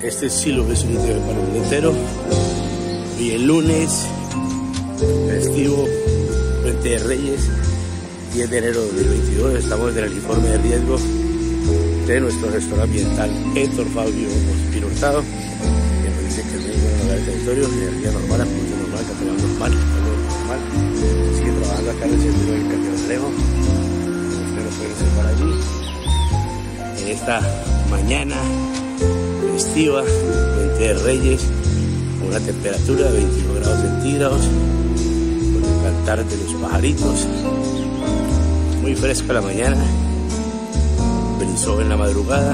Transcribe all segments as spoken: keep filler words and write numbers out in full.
Este sí lo ves un video para el mundo entero. Hoy el lunes, festivo, Puente de Reyes, diez de enero de dos mil veintidós. Estamos en el informe de riesgo de nuestro gestor ambiental Héctor Fabio Ospino Hurtado, que nos dice que no hay ninguna novedad del territorio, energía normal, apunte normal, categoría normal, algo normal. Sigue trabajando acá en el centro del Caño de Alejo. Ustedes lo pueden observar allí. En esta mañana festiva, Puente de Reyes, con una temperatura de veintiuno grados centígrados, con el cantar de los pajaritos, muy fresca la mañana, brisó en la madrugada,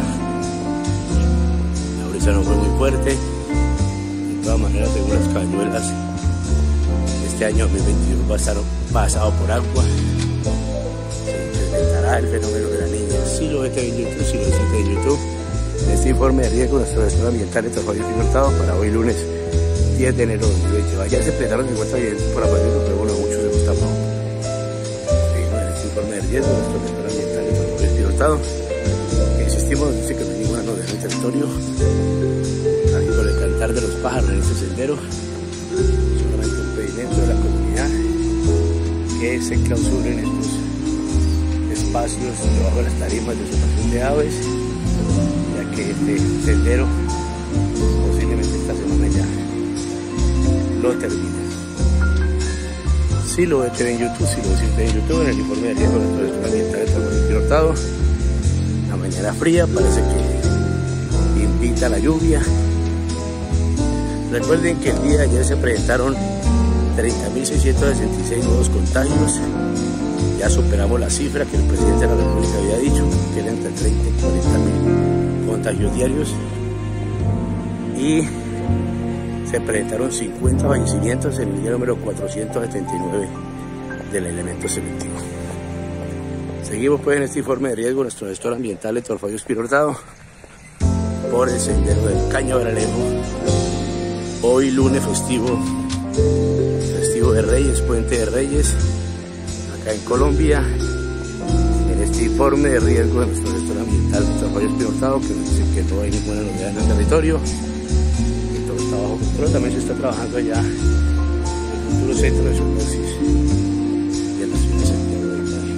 la brisa no fue muy fuerte. De todas maneras, según las cañuelas, este año dos mil veintidós va a estar pasado por agua. Se implementará el fenómeno de la niña. Si lo ves en YouTube, si lo ves en YouTube, este informe de riesgo nuestro gestor ambiental Héctor Fabio Ospino Hurtado para hoy lunes diez de enero de dos mil veintidós. Ya se presentaron cincuenta evidencias por la pandemia, pero bueno, muchos se gustan poco. Seguimos en este informe de riesgo nuestro gestor ambiental Héctor Fabio Ospino Hurtado. Insistimos, dice que no hay ninguna novedad en el territorio. Aquí con el cantar de los pájaros en este sendero, solamente un pedimento de la comunidad que se clausuren estos espacios debajo de las tarimas de observación de aves, ya que este sendero posiblemente esta semana ya lo termine. Si lo ves en YouTube, si lo ves en YouTube, en el informe de riesgo de nuestro gestor ambiental Héctor Fabio Ospino Hurtado, la mañana fría parece que invita a la lluvia. Recuerden que el día de ayer se presentaron treinta mil seiscientos sesenta y seis nuevos contagios. Ya superamos la cifra que el presidente de la República había dicho, que era entre treinta y cuarenta mil contagios diarios. Y se presentaron cincuenta fallecimientos en el día número cuatrocientos setenta y nueve del elemento selectivo. Seguimos pues en este informe de riesgo nuestro gestor ambiental Héctor Fabio Ospino Hurtado por el sendero del Caño de Alejo. Hoy lunes festivo, festivo de Reyes, Puente de Reyes, acá en Colombia, en este informe de riesgo de nuestro gestor ambiental Héctor Fabio Ospino Hurtado, que nos dice que no hay ninguna novedad en el territorio, que todo está bajo control. También se está trabajando allá el futuro centro de zoonosis de la ciudad de Santiago de Cali.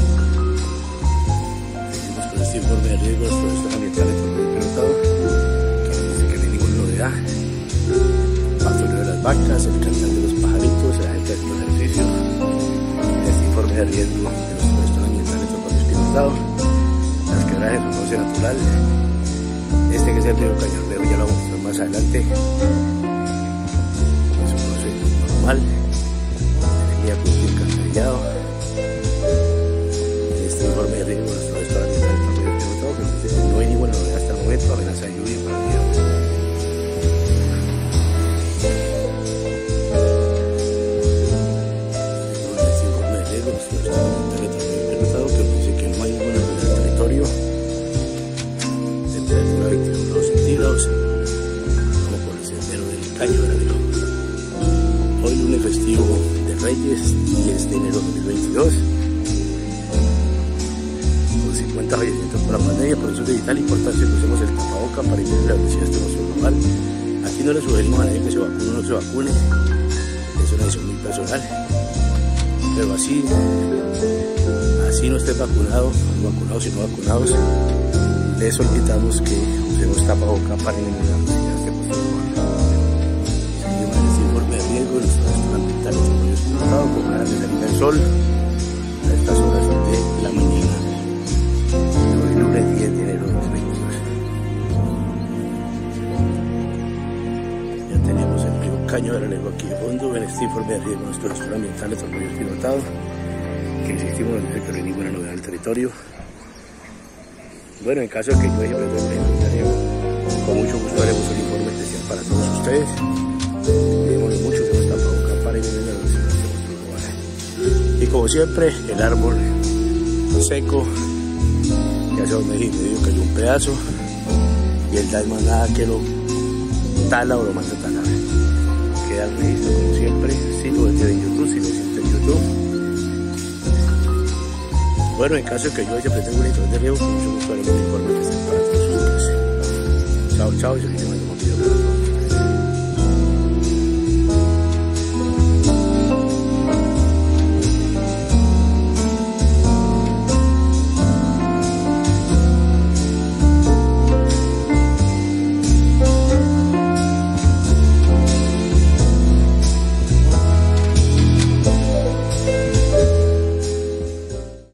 Seguimos con este informe de riesgo de nuestro gestor ambiental Héctor Fabio Ospino Hurtado, que nos dice que no hay ninguna novedad. Pastoreo de las vacas, el cantar de los pajaritos, la gente haciendo ejercicio. Este informe de riesgo de nuestro gestor ambiental Héctor Fabio Ospino Hurtado, las quebradas de su cauce natural. Este que es el río Caño de Alejo, ya lo vamos a mostrar más adelante. Es un proceso normal, energía acústica alcantarillado. Este informe de riesgo de nuestro gestor ambiental Héctor Fabio Ospino Hurtado, que nos dice que no hay ninguna novedad hasta el momento, apenas hay lluvia para el día. Temperatura veintiuno grados centígrados, como por el sendero del Caño de Alejo. Hoy lunes festivo de Reyes, diez de enero de dos mil veintidós, con cincuenta fallecimientos por la pandemia. Por eso es de vital importancia que usemos el tapaboca para evitar la velocidad de este emoción global. Aquí no le sugerimos a nadie que se vacune o no se vacune, es una decisión muy personal, pero así así no estés vacunado, vacunados y no vacunados, les solicitamos que usemos tapaboca para eliminar las señales de positivo. Seguimos en este informe de riesgo de nuestro gestor ambiental Héctor Fabio Ospino Hurtado, con ganas de salir al sol a estas horas de la mañana de hoy lunes diez de enero de dos mil veintidós. Ya tenemos el río Caño de Alejo aquí de fondo en este informe de riesgo de nuestro gestor ambiental Héctor Fabio Ospino Hurtado, que insistimos en que no hay ninguna novedad en el territorio. Bueno, en caso de que yo haya aprendido el inventario, con mucho gusto haremos un informe especial para todos ustedes. Pedimos mucho que nos tapaboca para eliminar la velocidad global. Y como siempre, el árbol seco, que hace un mes y medio cayó un pedazo, y el Dalma nada que lo tala o lo mata a talar. Queda el registro como siempre, si lo ves en YouTube, si lo sientes en YouTube. Bueno, en caso de que yo haya aprendido un informe de riesgo, con mucho gusto haremos un informe especial para todos ustedes. Chao, chao, y seguiremos en un video.